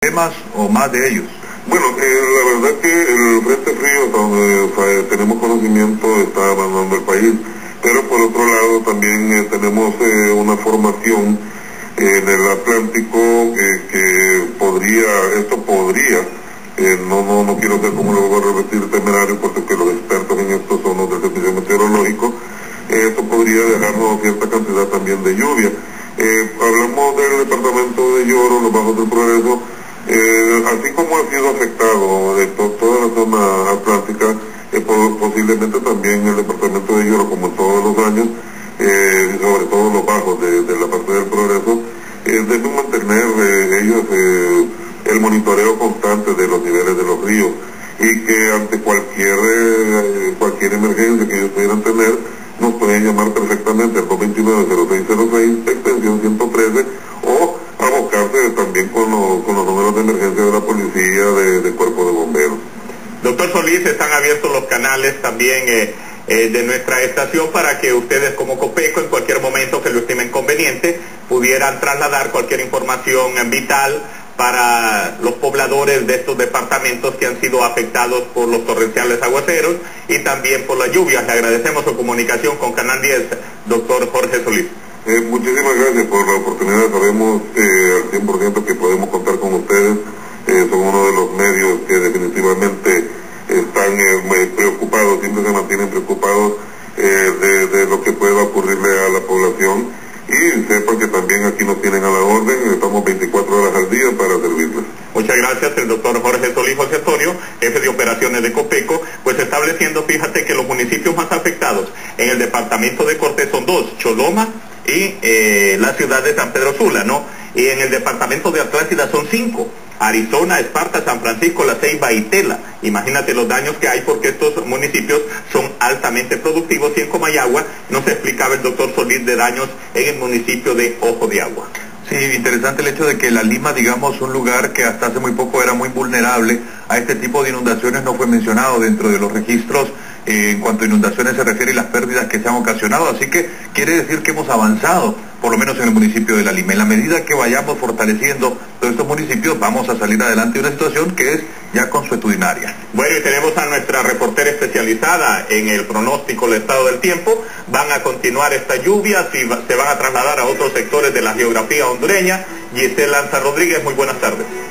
temas o más de ellos? Bueno, la verdad que el Frente Frío, hasta donde tenemos conocimiento, está abandonando el país, pero por otro lado también tenemos una formación en el Atlántico que esto podría, no quiero ser, como lo voy a repetir, temerario, porque los expertos en esto son los del servicio meteorológico. Esto podría dejarnos cierta cantidad también de lluvia. Hablamos del departamento de Lloro, los Bajos del Progreso, así como ha sido afectado de toda la zona atlántica, posiblemente también el departamento de Lloro, como todos los años, sobre todo los bajos de la parte del Progreso, deben mantener ellos el monitoreo constante de los niveles de los ríos, y que ante cualquier emergencia que ellos pudieran tener, nos pueden llamar perfectamente al 229-0606, extensión 113, o abocarse también con los números de emergencia de la policía, de cuerpo de bomberos. Doctor Solís, están abiertos los canales también de nuestra estación para que ustedes como Copeco, en cualquier momento que lo estimen conveniente, pudieran trasladar cualquier información vital para los pobladores de estos departamentos que han sido afectados por los torrenciales aguaceros y también por las lluvias. Le agradecemos su comunicación con Canal 10, doctor Jorge Solís. Muchísimas gracias por la oportunidad. Sabemos al 100% que podemos contar con ustedes. Son uno de los medios que definitivamente están preocupados, siempre se mantienen preocupados de lo que pueda ocurrirle a la población. Y sepan que también aquí nos tienen a la orden, estamos 24 horas al día para servirles. Muchas gracias, el doctor Jorge Solís José Antonio, jefe de operaciones de Copeco, pues estableciendo, fíjate que los municipios más afectados en el departamento de Cortés son dos, Choloma y la ciudad de San Pedro Sula, ¿no? Y en el departamento de Atlántida son 5, Arizona, Esparta, San Francisco, La Ceiba y Tela. Imagínate los daños que hay porque estos municipios son altamente productivos, y en Comayagua nos explicaba el doctor Solís de daños en el municipio de Ojo de Agua. Sí, interesante el hecho de que La Lima, digamos, un lugar que hasta hace muy poco era muy vulnerable a este tipo de inundaciones, no fue mencionado dentro de los registros en cuanto a inundaciones se refiere y las pérdidas que se han ocasionado, así que quiere decir que hemos avanzado, por lo menos en el municipio de La Lima. En la medida que vayamos fortaleciendo todos estos municipios, vamos a salir adelante de una situación que es ya consuetudinaria. Bueno, y tenemos a nuestra reportera especializada en el pronóstico del estado del tiempo. Van a continuar estas lluvias y se van a trasladar a otros sectores de la geografía hondureña. Giselle Lanza Rodríguez, muy buenas tardes.